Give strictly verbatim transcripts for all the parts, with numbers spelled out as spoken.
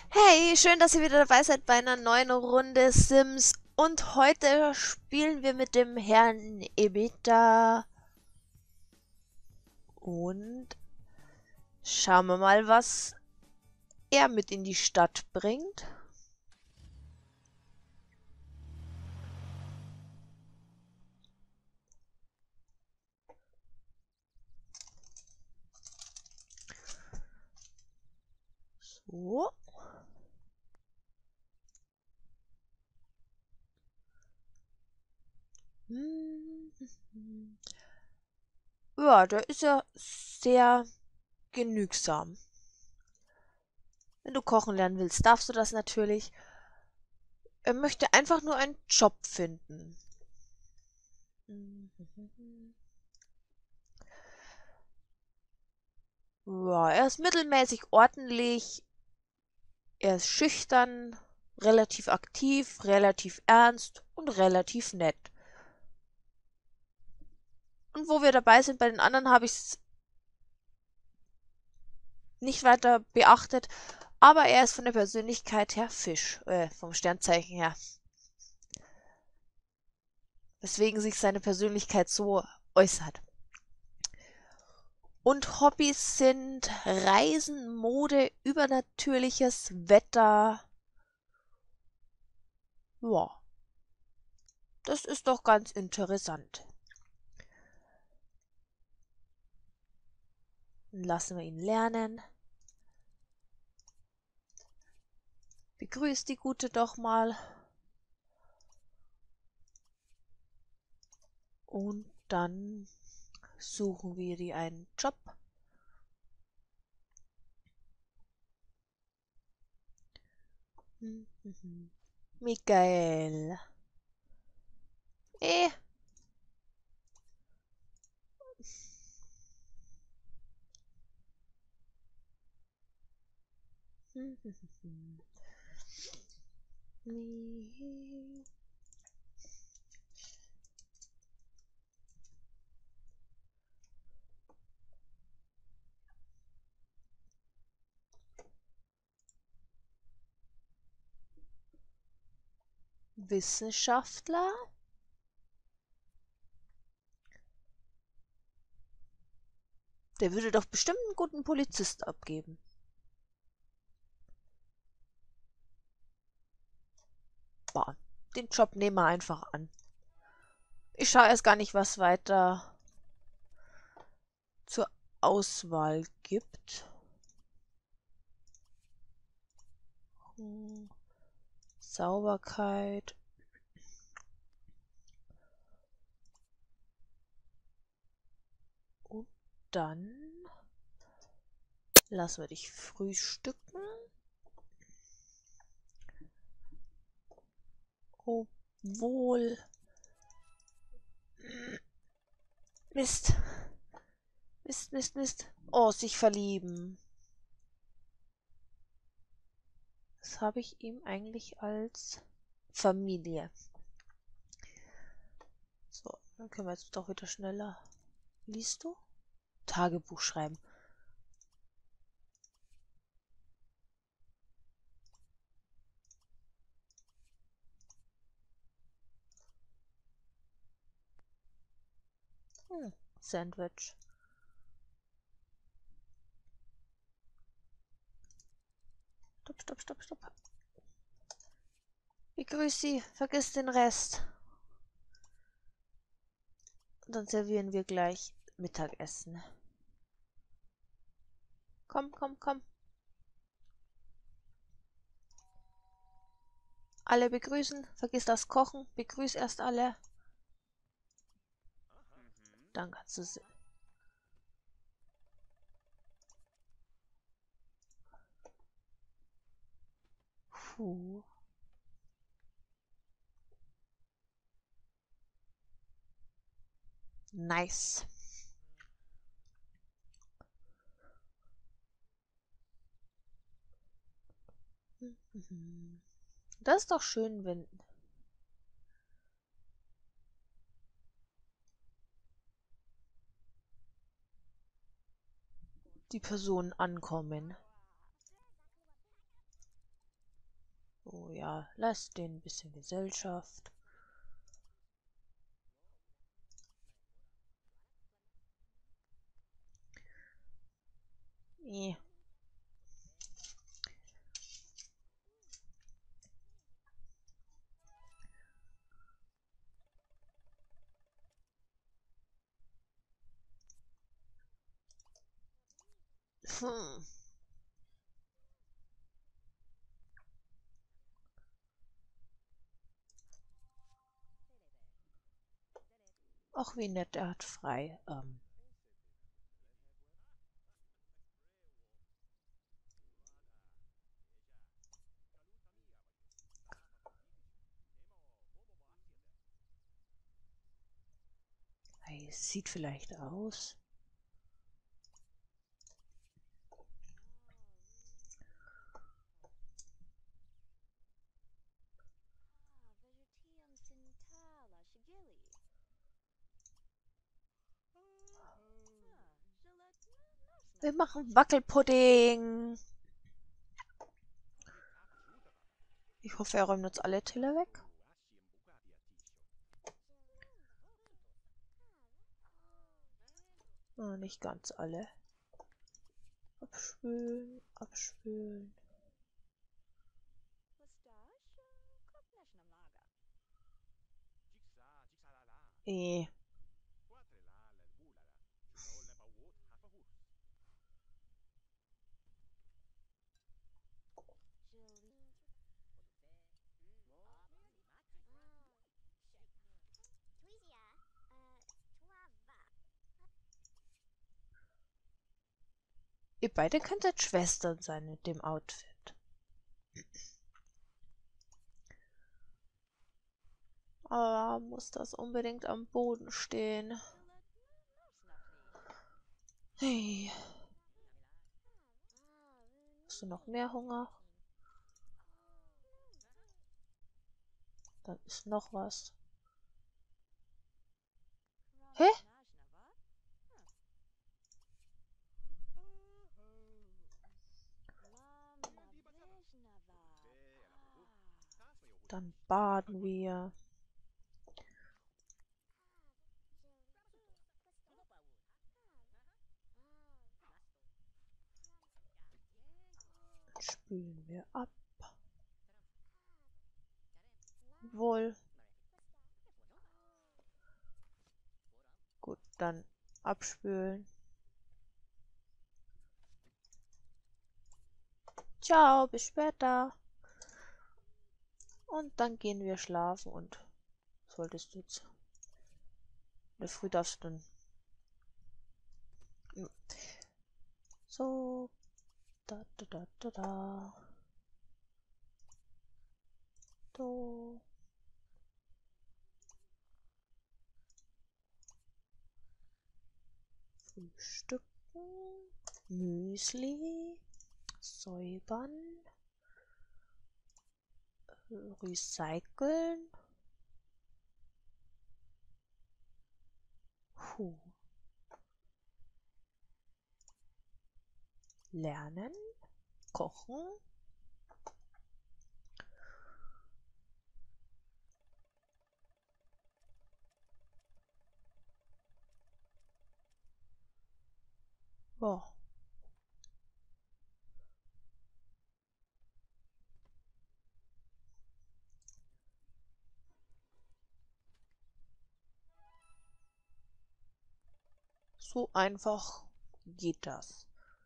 Hey, schön, dass ihr wieder dabei seid bei einer neuen Runde Sims. Und heute spielen wir mit dem Herrn Ebita. Und schauen wir mal, was er mit in die Stadt bringt. So. Hm. Ja, der ist ja sehr genügsam. Wenn du kochen lernen willst, darfst du das natürlich. Er möchte einfach nur einen Job finden. Ja, er ist mittelmäßig ordentlich. Er ist schüchtern, relativ aktiv, relativ ernst und relativ nett. Und wo wir dabei sind, bei den anderen habe ich es nicht weiter beachtet, aber er ist von der Persönlichkeit her Fisch, äh, vom Sternzeichen her. Weswegen sich seine Persönlichkeit so äußert. Und Hobbys sind Reisen, Mode, übernatürliches Wetter. Ja, das ist doch ganz interessant. Lassen wir ihn lernen. Begrüßt die Gute doch mal. Und dann suchen wir dir einen Job. Michael. Eh. Wissenschaftler. Der würde doch bestimmt einen guten Polizist abgeben. Boah, den Job nehmen wir einfach an. Ich schaue erst gar nicht, was weiter zur Auswahl gibt. Hm, Sauberkeit. Und dann lassen wir dich frühstücken. Obwohl. Mist. Mist, Mist, Mist. Oh, sich verlieben. Das habe ich ihm eigentlich als Familie. So, dann können wir jetzt doch wieder schneller. Liest du? Tagebuch schreiben. Hm, Sandwich. Stopp, stopp, stopp, stopp. Begrüß Sie, vergiss den Rest. Und dann servieren wir gleich Mittagessen. Komm, komm, komm. Alle begrüßen, vergiss das Kochen, begrüß erst alle. Dann kannst du sie. Puh. Nice. Das ist doch schön, wenn die Personen ankommen. Oh ja, lass den ein bisschen Gesellschaft. Nee. Hm. Ach, wie nett, er hat frei. Ähm. Hey, es sieht vielleicht aus. Wir machen Wackelpudding. Ich hoffe, er räumt jetzt alle Teller weg. Oh, nicht ganz alle. Abspülen, abspülen. Eh. Ihr beide könntet Schwestern sein mit dem Outfit. Aber muss das unbedingt am Boden stehen? Hey. Hast du noch mehr Hunger? Dann ist noch was. Hä? Dann baden wir. Dann spülen wir ab. Wohl. Gut, dann abspülen. Ciao, bis später. Und dann gehen wir schlafen und solltest du jetzt. In der Früh darfst du dann. So. Da, da, da, da, da. So. Frühstücken. Müsli. Säubern. Recyceln. Puh. Lernen. Kochen. Boah. So einfach geht das.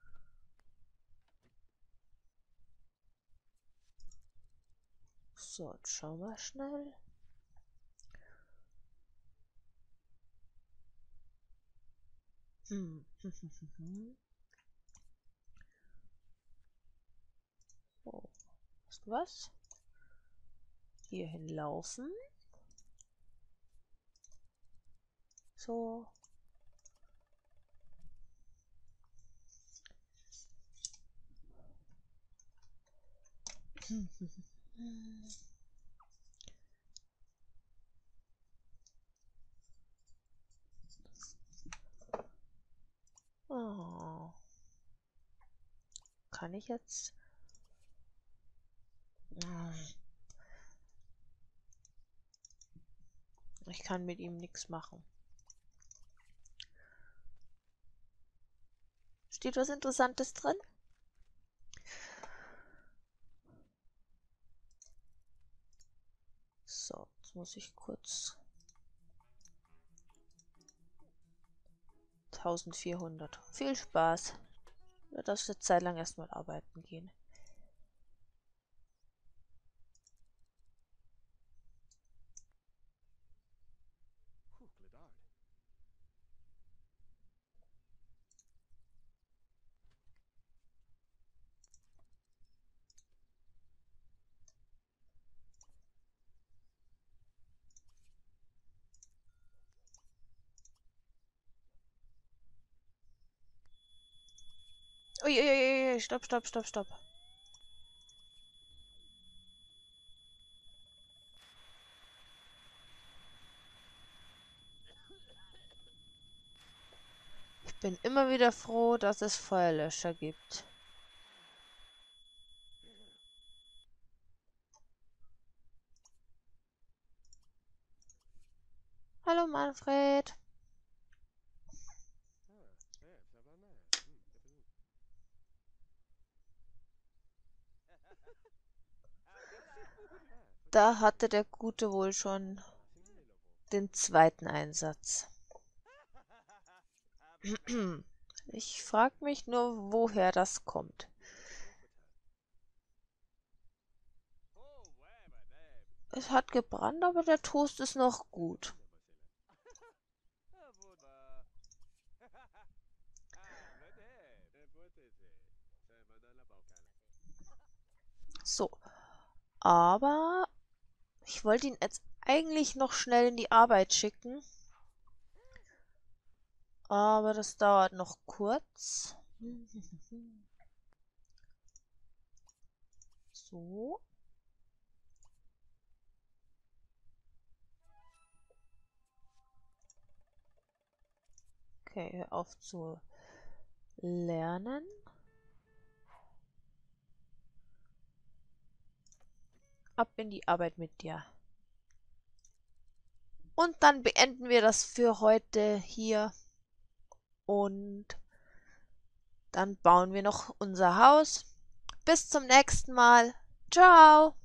So, jetzt schauen wir schnell. Hm. Oh. Weißt du was? Hier hinlaufen. So. Oh. Kann ich jetzt Ich kann mit ihm nichts machen. Steht was Interessantes drin? So, jetzt muss ich kurz... eintausendvierhundert. Viel Spaß. Du darfst eine Zeit lang erstmal arbeiten gehen. Uiuiui, stopp, stopp, stopp, stopp. Ich bin immer wieder froh, dass es Feuerlöscher gibt. Hallo Manfred. Da hatte der Gute wohl schon den zweiten Einsatz. Ich frage mich nur, woher das kommt. Es hat gebrannt, aber der Toast ist noch gut. So, aber ich wollte ihn jetzt eigentlich noch schnell in die Arbeit schicken. Aber das dauert noch kurz. So. Okay, hör auf zu lernen. Ab in die Arbeit mit dir. Und dann beenden wir das für heute hier. Und dann bauen wir noch unser Haus. Bis zum nächsten Mal. Ciao.